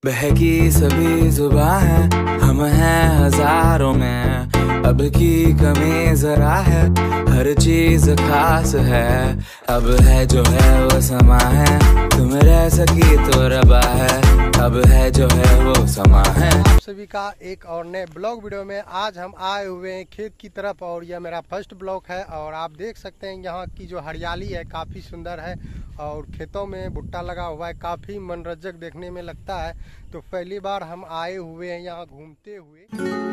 बहकी सभी जुबां है, हम हैं हजारों में। अब की कमी जरा है, हर चीज खास है। अब है जो है वो समा है, तुम रह सकी तो रबा है। अब है जो है वो समा है। आप सभी का एक और नए ब्लॉग वीडियो में आज हम आए हुए हैं खेत की तरफ, और यह मेरा फर्स्ट ब्लॉग है। और आप देख सकते हैं यहाँ की जो हरियाली है काफ़ी सुंदर है, और खेतों में भुट्टा लगा हुआ है, काफ़ी मनोरंजक देखने में लगता है। तो पहली बार हम आए हुए हैं यहाँ घूमते हुए।